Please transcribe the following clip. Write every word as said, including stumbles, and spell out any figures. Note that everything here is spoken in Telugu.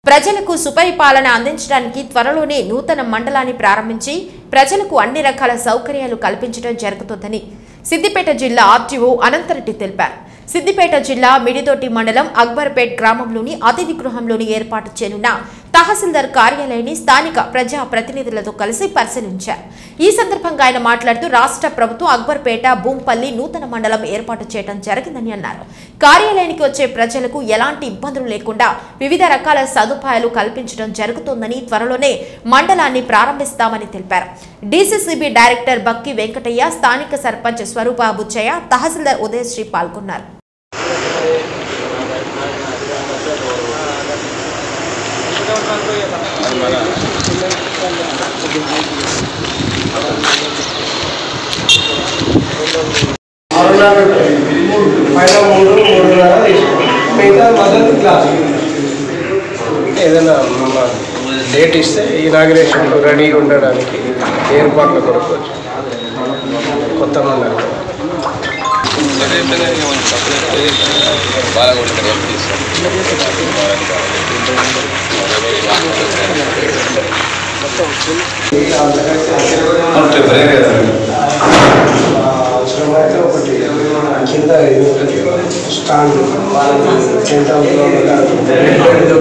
ప్రజలకు సుపరిపాలన అందించడానికి త్వరలోనే నూతన మండలాన్ని ప్రారంభించి ప్రజలకు అన్ని రకాల సౌకర్యాలు కల్పించడం జరుగుతుందని సిద్దిపేట జిల్లా ఆర్టీఓ అనంతరెడ్డి తెలిపారు. సిద్దిపేట జిల్లా మిడితోటి మండలం అక్బర్పేట్ గ్రామంలోని అతిథి గృహంలోని ఏర్పాటు చేయనున్న తహసీల్దార్ కార్యాలయాన్ని స్థానిక ప్రజా ప్రతినిధులతో కలిసి పరిశీలించారు. ఈ సందర్భంగా ఆయన మాట్లాడుతూ రాష్ట్ర ప్రభుత్వం అక్బర్పేట భూంపల్లి నూతన మండలం ఏర్పాటు చేయడం జరిగిందని అన్నారు. కార్యాలయానికి వచ్చే ప్రజలకు ఎలాంటి ఇబ్బందులు లేకుండా వివిధ రకాల సదుపాయాలు కల్పించడం జరుగుతోందని త్వరలోనే మండలాన్ని ప్రారంభిస్తామని తెలిపారు. డీసీసీబీ డైరెక్టర్ బక్కి వెంకటయ్య, స్థానిక సర్పంచ్ స్వరూప బుచ్చయ్య, తహసీల్దార్ ఉదయశ్రీ పాల్గొన్నారు. ఏదైనా డేట్ ఇస్తే ఇనాగ్రేషన్ రెడీగా ఉండడానికి ఏర్పాట్లు కొరకు కొత్త మండలం ఒకటి కింద స్టాండ్